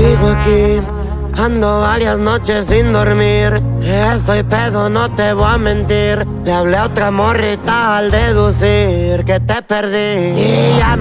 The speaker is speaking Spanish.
Sigo aquí, ando varias noches sin dormir. Estoy pedo, no te voy a mentir. Le hablé a otra morrita al deducir que te perdí y ya